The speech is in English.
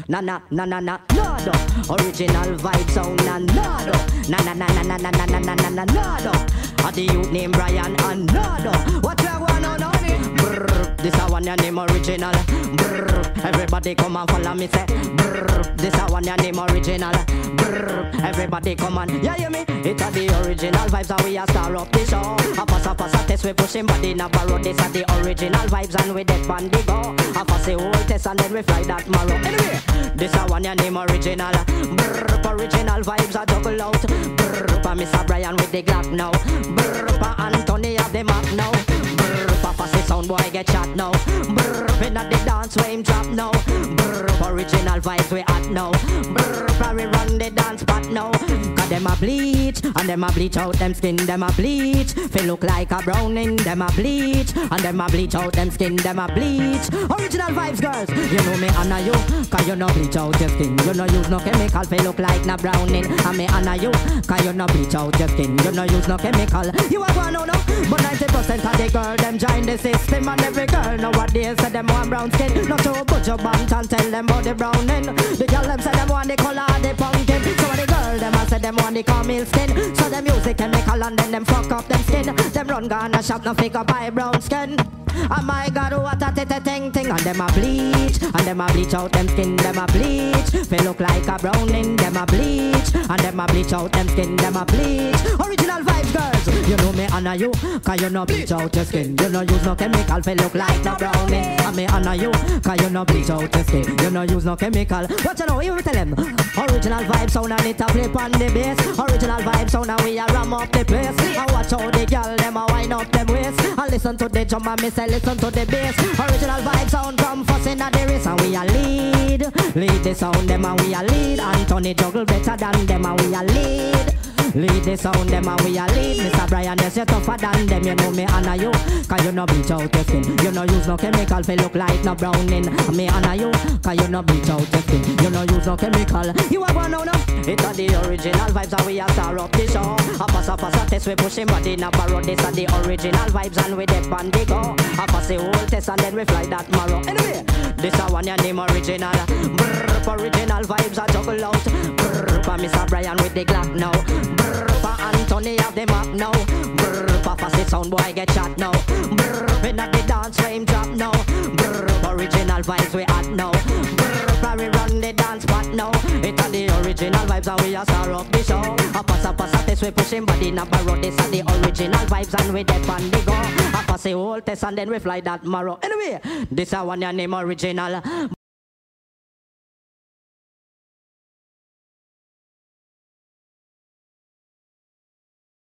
na na na na na nado. Original vibe sound na nado. Na na na na na na na na na na na nado. The youth named Brian and nado. What you want on it? Brr, this a one your name original. Brr, everybody come and follow me say. Brr, this a one your name original. Brr, everybody come on. Yeah, you me? It's a the original vibes and we a star up the show. A pass a test we pushing body in a parrot. This a the original vibes and we dead pan the go. A pass a whole test and then we fly that marrow. Anyway, this a one your name original. Brr, original vibes a double out. Brr, pa Mr. Brian with the Glock now. Brr, pa Anthony have the map now. Brr, Papa say sound boy get shot now. Brr, inna the dance where him drop now. Brr, original vibes we hot now. Brr, pa we run the dance spot now. Cause them a bleach and them a bleach out them skin. Them a bleach, feel look like a browning. Them a bleach and them a bleach out them skin. Them a bleach. Original vibes girls, you know me honor you. Cause you no bleach out your skin. You no use no chemical, feel look like na browning. And me honor you, cause you no bleach out your skin. You no use no chemical. You a one no no, but 90% of the girl them join the system. And every girl nowadays say them want brown skin. Not to put your band and tell them about the browning. The girl them say them want the color of the pumpkin. So the girl them a say them want the camel skin. So them music chemical and then them fuck up them skin. Them run gonna shop no figure buy brown skin. Oh my God, what a ting ting. And them a bleach, and them a bleach out them skin. Them a bleach, feel look like a browning. Them a bleach, and them a bleach out them skin. Them a bleach. Original vibes girls, you know me honor you. Cause you no bleach out your skin. You no use no chemical, feel look like no browning. And me honor you, cause you no bleach out your skin. You no use no chemical. What you know, you tell them. Original vibes sound and it a flip on the bass. Original vibes sound and we a ram up the place. And watch how the girl them a wind up them waist. And listen to the drum and me say listen to the bass. Original vibes sound come first in the race. And we a lead the sound them and we a lead. Anthony juggle better than them and we a lead the sound them and we a lead. Mr. Brian, yes, you tougher than them. You know me honor you, cause you no bleach out your skin. You no use no chemical, feel look like no browning. Me honor you, cause you no bleach out your skin. You no use no chemical. You a one no no. It's a the original vibes and we a star up the show. A pass a test we push him body in a parrot. This a the original vibes and we dead pan the go. A pass a whole test and then we fly that marrow. Anyway, this a one your name original. Brr, original vibes a juggle out. Brr, pa Mr. Brian with the Glock now. Brr, pa Anthony have the map now. Brr, Papa say sound boy get shot now. Brr, inna the dance where him drop now. Brr, original vibes we hot now. Brr, pa we run the dance spot now. It's a the original vibes and we a star up the show. A pass a test we push him body in a parrot. This a the original vibes and we dead pan the go. A pass a whole test and then we fly that marrow. Anyway, this a one your name original.